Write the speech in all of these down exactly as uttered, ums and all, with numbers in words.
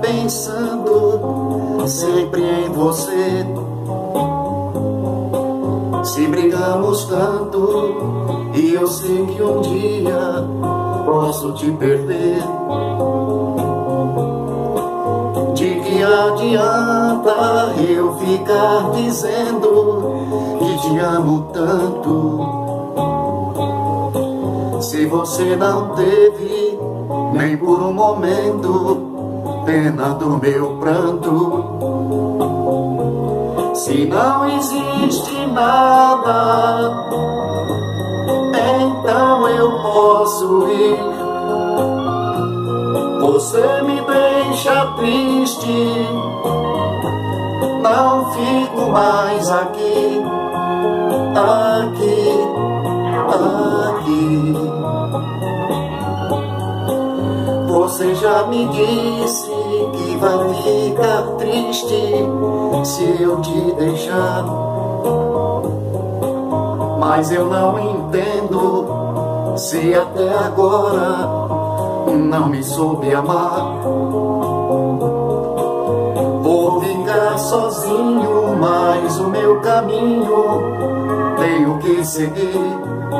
pensando sempre em você. Se brigamos tanto e eu sei que um dia posso te perder, de que adianta eu ficar dizendo que te amo tanto, se você não teve nem por um momento pena do meu pranto? Se não existe nada, então eu posso ir. Você me deixa triste, não fico mais aqui, aqui, aqui. Você já me disse que vai ficar triste se eu te deixar, mas eu não entendo se até agora não me soube amar. Vou ficar sozinho, mas o meu caminho tenho que seguir,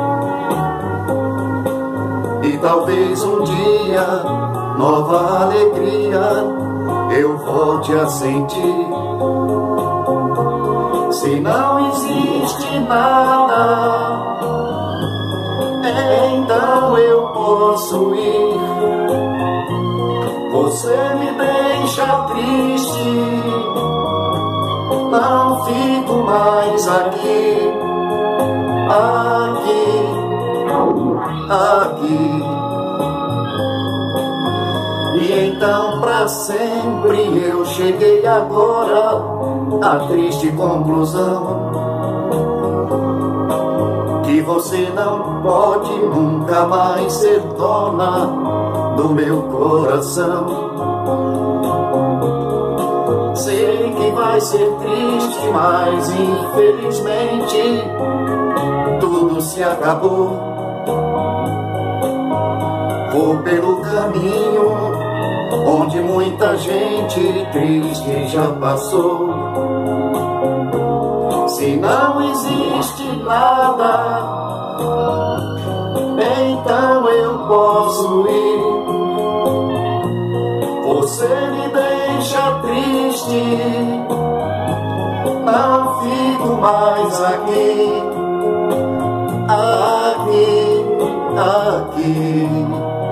e talvez um dia nova alegria eu volte a sentir. Se não existe nada, então eu posso ir. Você me deixa triste, não fico mais aqui, aqui, aqui. E então pra sempre eu cheguei agora à triste conclusão que você não pode nunca mais ser dona do meu coração. Sei que vai ser triste, mas infelizmente tudo se acabou. Vou pelo caminho onde muita gente triste já passou. Se não existe nada, então eu posso ir. Você me deixa triste, não fico mais aqui, aqui, aqui.